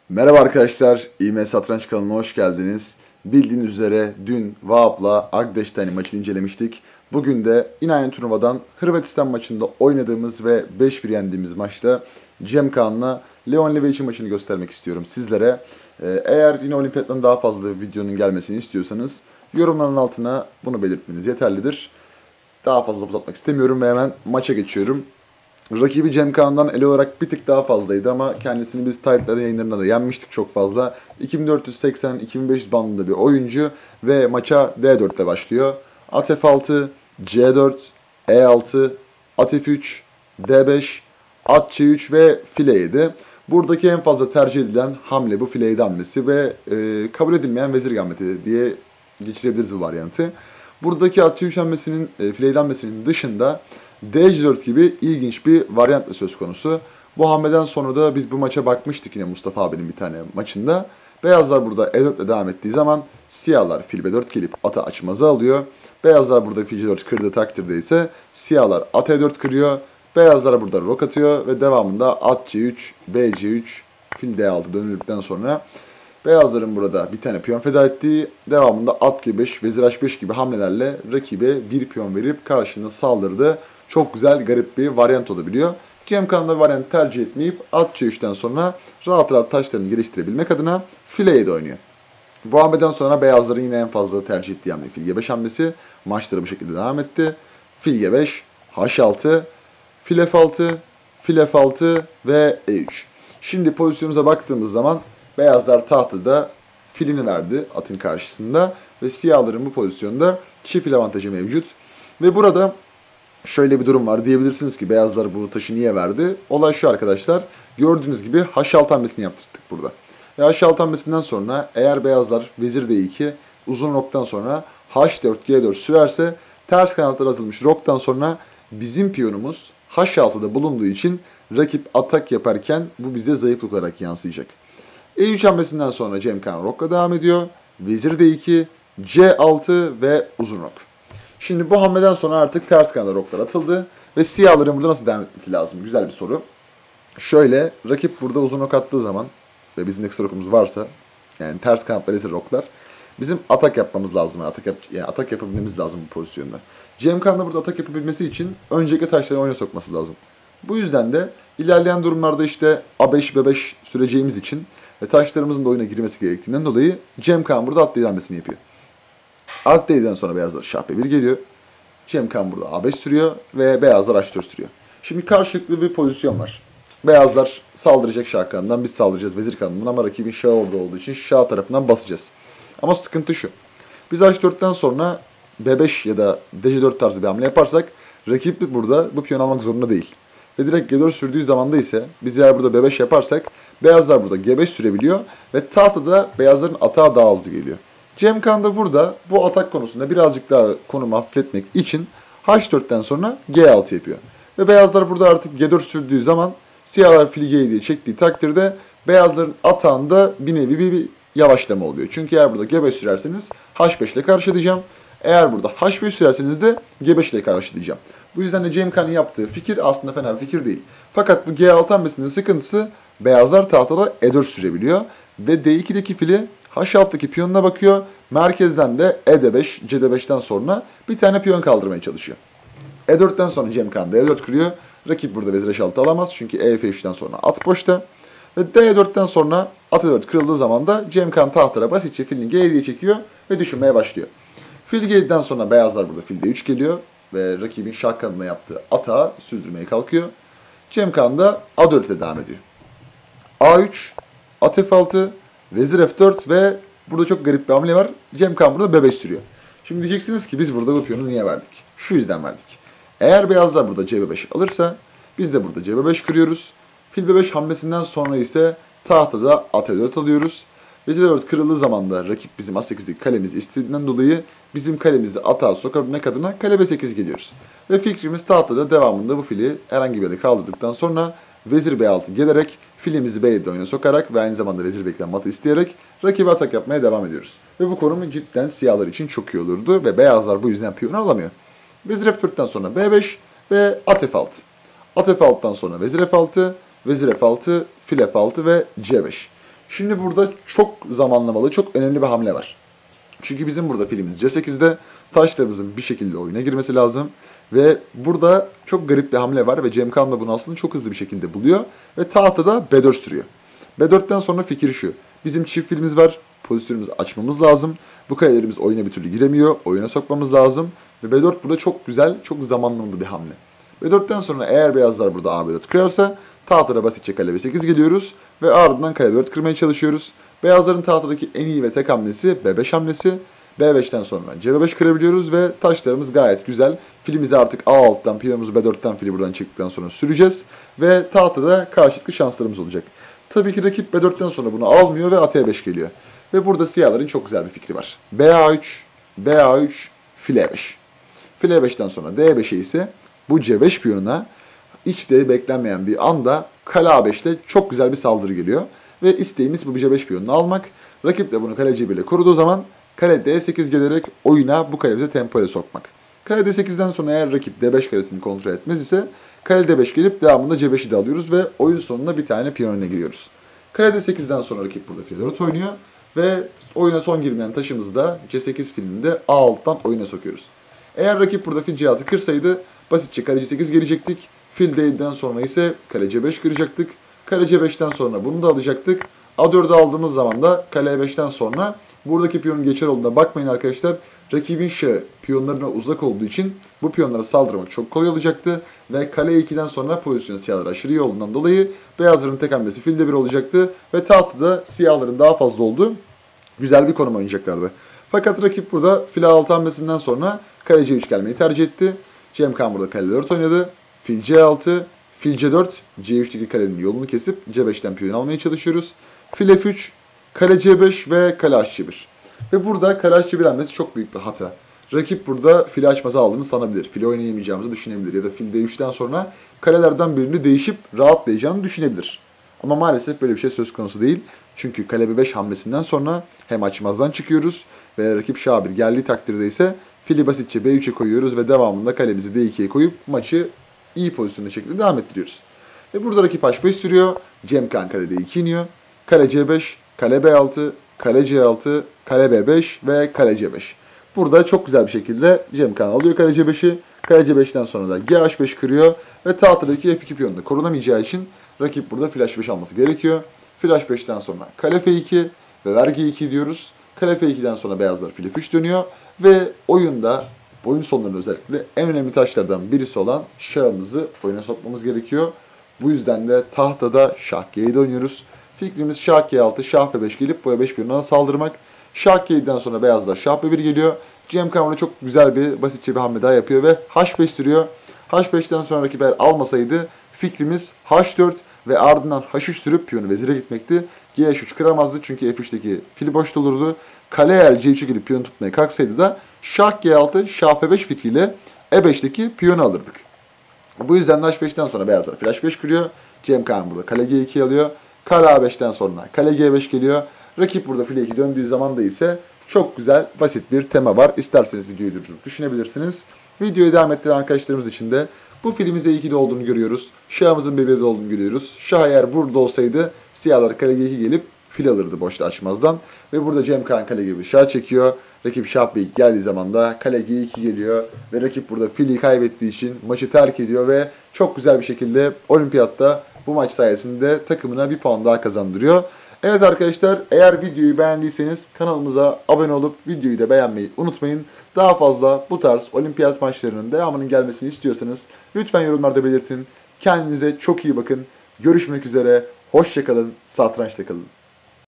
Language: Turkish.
Merhaba arkadaşlar, İM Satranç kanalına hoş geldiniz. Bildiğiniz üzere dün Vahap'la Agdeştani maçını incelemiştik. Bugün de yine aynı turnuvadan Hırvatistan maçında oynadığımız ve 5-1 yendiğimiz maçta Cem Kaan'la Leon Levic'i maçını göstermek istiyorum sizlere. Eğer yine olimpiyattan daha fazla videonun gelmesini istiyorsanız yorumların altına bunu belirtmeniz yeterlidir. Daha fazla uzatmak istemiyorum ve hemen maça geçiyorum. Rakibi Cem Kaan'dan el olarak bir tık daha fazlaydı ama kendisini biz Title'da yayınlarında da yenmiştik çok fazla. 2480-2500 bandında bir oyuncu ve maça D4 ile başlıyor. At F6, C4, E6, At F3, D5, At C3 ve file 7. Buradaki en fazla tercih edilen hamle bu file 7 hamlesi ve kabul edilmeyen vezir gambiti diye geçirebiliriz bu varyantı. Buradaki at C3 hamlesinin, file 7 hamlesinin dışında D4 gibi ilginç bir varyantla söz konusu. Bu hamleden sonra da biz bu maça bakmıştık yine Mustafa abinin bir tane maçında. Beyazlar burada E4 ile devam ettiği zaman siyahlar fil B4 gelip ata açmazı alıyor. Beyazlar burada fil C4 kırdığı takdirde ise siyahlar at E4 kırıyor. Beyazlar burada rok atıyor ve devamında at C3, B C3, fil D6 dönüldükten sonra beyazların burada bir tane piyon feda ettiği, devamında at G5, vezir H5 gibi hamlelerle rakibe bir piyon verip karşına saldırdı. Çok güzel, garip bir varyant olabiliyor. Cem Kaan'da varyant tercih etmeyip at C3'ten sonra rahat rahat taşlarını geliştirebilmek adına file 7 oynuyor. Bu hamleden sonra beyazların yine en fazla tercih ettiği hamle fil G5 hamlesi. Maçları bu şekilde devam etti. Fil G5, H6, fil F6, fil F6 ve E3. Şimdi pozisyonumuza baktığımız zaman beyazlar tahtada filini verdi atın karşısında ve siyahların bu pozisyonda çift fil avantajı mevcut. Ve burada şöyle bir durum var. Diyebilirsiniz ki beyazlar bu taşı niye verdi? Olay şu arkadaşlar. Gördüğünüz gibi H6 hamlesini yaptırdık burada. Ve H6 hamlesinden sonra eğer beyazlar vezir D2 uzun roktan sonra H4 G4 sürerse ters kanatlara atılmış roktan sonra bizim piyonumuz H6'da bulunduğu için rakip atak yaparken bu bize zayıflık olarak yansıyacak. E3 hamlesinden sonra Cem Kaan rokla devam ediyor. Vezir D2, C6 ve uzun rok. Şimdi bu hamleden sonra artık ters kanada roklar atıldı. Ve siyahların burada nasıl devam etmesi lazım? Güzel bir soru. Şöyle, rakip burada uzun rok attığı zaman ve bizim de kısa rokumuz varsa, yani ters kanatlar ise roklar, bizim atak yapmamız lazım. Atak yapabilmemiz lazım bu pozisyonda. Cem Kaan'da burada atak yapabilmesi için öncelikle taşları oyuna sokması lazım. Bu yüzden de ilerleyen durumlarda işte A5, B5 süreceğimiz için ve taşlarımızın da oyuna girmesi gerektiğinden dolayı Cem Kaan burada at hamlesini yapıyor. Alt D'den sonra beyazlar şah B1 geliyor. Cem Kaan burada A5 sürüyor ve beyazlar H4 sürüyor. Şimdi karşılıklı bir pozisyon var. Beyazlar saldıracak şah kanından, biz saldıracağız vezir kanından ama rakibin şahı orada olduğu için şah tarafından basacağız. Ama sıkıntı şu. Biz H4'ten sonra B5 ya da DC4 tarzı bir hamle yaparsak rakip burada bu piyon almak zorunda değil. Ve direkt G4 sürdüğü zamanda ise biz eğer burada B5 yaparsak beyazlar burada G5 sürebiliyor ve tahtada beyazların atağı daha hızlı geliyor. Cem Kaan da burada bu atak konusunda birazcık daha konumu hafifletmek için H4'ten sonra G6 yapıyor. Ve beyazlar burada artık G4 sürdüğü zaman siyahlar fili G7'ye çektiği takdirde beyazların atağında bir nevi bir yavaşlama oluyor. Çünkü eğer burada G5 sürerseniz H5 ile karşılayacağım. Eğer burada H5 sürerseniz de G5 ile karşılayacağım. Bu yüzden de Cem Kaan'ın yaptığı fikir aslında fena bir fikir değil. Fakat bu G6 hamlesinin sıkıntısı beyazlar tahtada E4 sürebiliyor. Ve D2'deki fili H6'daki piyonuna bakıyor. Merkezden de E5, CD5'ten sonra bir tane piyon kaldırmaya çalışıyor. E4'ten sonra Cem Kaan D4 kırıyor. Rakip burada vezir H6 alamaz. Çünkü E3'ten sonra at boşta. Ve D4'ten sonra at E4 kırıldığı zaman da Cem Kaan tahtlara basitçe filini G7'ye çekiyor ve düşünmeye başlıyor. Fil G7'den sonra beyazlar burada fil D3 geliyor. Ve rakibin şah kanadına yaptığı atağı sürdürmeye kalkıyor. Cem Kaan da A4'e devam ediyor. A3, at F6, vezir F4 ve burada çok garip bir hamle var. Cem Kaan burada B5 sürüyor. Şimdi diyeceksiniz ki biz burada bu piyonu niye verdik? Şu yüzden verdik. Eğer beyazlar burada CB5 alırsa biz de burada CB5 kırıyoruz. Fil B5 hamlesinden sonra ise tahtada at E4 alıyoruz. Vezir E4 kırıldığı zaman da rakip bizim A8'deki kalemizi istediğinden dolayı bizim kalemizi atağa sokabilmek adına kale B8 geliyoruz. Ve fikrimiz tahtada devamında bu fili herhangi bir yere kaldırdıktan sonra vezir B6 gelerek filimizi B7'de oyuna sokarak ve aynı zamanda vezir beklen matı isteyerek rakibe atak yapmaya devam ediyoruz. Ve bu konum cidden siyahlar için çok iyi olurdu ve beyazlar bu yüzden piyonu alamıyor. Vezir F4'ten sonra B5 ve at F6. At F6'dan sonra vezir F6, vezir F6, fil F6 ve C5. Şimdi burada çok zamanlamalı, çok önemli bir hamle var. Çünkü bizim burada filimiz C8'de taşlarımızın bir şekilde oyuna girmesi lazım. Ve burada çok garip bir hamle var ve Cemkan da bunu aslında çok hızlı bir şekilde buluyor. Ve tahtada B4 sürüyor. B4'ten sonra fikir şu. Bizim çift filimiz var. Pozisyonumuzu açmamız lazım. Bu kalelerimiz oyuna bir türlü giremiyor. Oyuna sokmamız lazım. Ve B4 burada çok güzel, çok zamanlı bir hamle. B4'ten sonra eğer beyazlar burada A4 kırarsa tahtada basitçe kale B8 geliyoruz. Ve ardından kale B4 kırmaya çalışıyoruz. Beyazların tahtadaki en iyi ve tek hamlesi B5 hamlesi. B5'ten sonra C5 kırabiliyoruz ve taşlarımız gayet güzel. Filimizi artık A6'dan, piyonumuzu B4'ten fili buradan çektikten sonra süreceğiz. Ve tahtada karşılıklı şanslarımız olacak. Tabii ki rakip B4'ten sonra bunu almıyor ve ataya 5 geliyor. Ve burada siyahların çok güzel bir fikri var. BA3, BA3, file E5. File E5'ten sonra D5'e ise bu C5 piyonuna hiç de beklenmeyen bir anda kale A5 ile çok güzel bir saldırı geliyor. Ve isteğimiz bu C5 piyonunu almak. Rakip de bunu kale C1 ile koruduğu zaman kale D8 gelerek oyuna bu kalemize tempo ile sokmak. Kale D8'den sonra eğer rakip D5 karesini kontrol etmez ise kale D5 gelip devamında C5'i de alıyoruz ve oyun sonunda bir tane piyon önüne giriyoruz. Kale D8'den sonra rakip burada file 4 oynuyor ve oyuna son girmeyen taşımızı da C8 filminde A6'dan oyuna sokuyoruz. Eğer rakip burada fil C6 kırsaydı basitçe kale C8 gelecektik. Fil D7'den sonra ise kale C5 kıracaktık. Kale C5'ten sonra bunu da alacaktık. A4'ü aldığımız zaman da kale E5'ten sonra buradaki piyonun geçer olduğuna bakmayın arkadaşlar. Rakibin şahı piyonlarına uzak olduğu için bu piyonlara saldırmak çok kolay olacaktı. Ve kale 2'den sonra pozisyon siyahlar aşırı iyi olduğundan dolayı beyazların tek hamlesi fil D1 olacaktı. Ve tahtada siyahların daha fazla olduğu güzel bir konum oynayacaklardı. Fakat rakip burada fil A6 hamlesinden sonra kale C3 gelmeyi tercih etti. Cemkan burada kale 4 oynadı. Fil C6, fil C4, C3'teki kalenin yolunu kesip C5'ten piyon almaya çalışıyoruz. Fil F3, kale C5 ve kale H1. Ve burada kale H1 hamlesi çok büyük bir hata. Rakip burada fili açmazı aldığını sanabilir. Fili oynayamayacağımızı düşünebilir. Ya da fil D3'ten sonra kalelerden birini değişip rahatlayacağını düşünebilir. Ama maalesef böyle bir şey söz konusu değil. Çünkü kale B5 hamlesinden sonra hem açmazdan çıkıyoruz ve rakip şah 1 geldiği takdirde ise fili basitçe B3'e koyuyoruz ve devamında kalemizi D2'ye koyup maçı iyi pozisyonda şekilde devam ettiriyoruz. Ve burada rakip H5 sürüyor. Cemkan kale D2 iniyor. Kale C5, kale B6, kale C6, kale B5 ve kale C5. Burada çok güzel bir şekilde Cemkan alıyor kale C5'i. Kale C5'ten sonra da G5 kırıyor. Ve tahtadaki F2 piyonunda korunamayacağı için rakip burada fil H5 alması gerekiyor. Fil H5'ten sonra kale F2 ve ver G2 diyoruz. Kale F2'den sonra beyazlar fil F3 dönüyor. Ve oyunda, oyun sonlarında özellikle en önemli taşlardan birisi olan şahımızı oyuna sokmamız gerekiyor. Bu yüzden de tahtada şah G7 oynuyoruz. Fikrimiz şah G6, şah F5 gelip bu E5 piyonuna saldırmak. Şah G7'den sonra beyazlar şah B1 geliyor. Cemkan burada çok güzel bir, basitçe bir hamle daha yapıyor ve H5 sürüyor. H5'ten sonra rakip eğer almasaydı fikrimiz H4 ve ardından H3 sürüp piyonu vezire gitmekti. G3 kıramazdı çünkü F3'teki fili boş olurdu. Kale eğer C3'e gelip piyonu tutmaya kalksaydı da şah G6, şah F5 fikriyle E5'teki piyonu alırdık. Bu yüzden de H5'ten sonra beyazlar fil H5 kırıyor. Cemkan burada kale G2 alıyor. Kale A5'ten sonra kale G5 geliyor. Rakip burada file 2 döndüğü zaman da ise çok güzel, basit bir tema var. İsterseniz videoyu durdurup düşünebilirsiniz. Videoyu devam ettiren arkadaşlarımız için de bu filimize E2'de olduğunu görüyoruz. Şahımızın B1'de olduğunu görüyoruz. Şah eğer burada olsaydı siyahlar kale G2 gelip fil alırdı boşta açmazdan. Ve burada Cemkan kale gibi şah çekiyor. Rakip şah B2 geldiği zaman da kale G2 geliyor. Ve rakip burada fili kaybettiği için maçı terk ediyor ve çok güzel bir şekilde olimpiyatta bu maç sayesinde takımına bir puan daha kazandırıyor. Evet arkadaşlar, eğer videoyu beğendiyseniz kanalımıza abone olup videoyu da beğenmeyi unutmayın. Daha fazla bu tarz olimpiyat maçlarının devamının gelmesini istiyorsanız lütfen yorumlarda belirtin. Kendinize çok iyi bakın. Görüşmek üzere. Hoşça kalın. Satrançta kalın.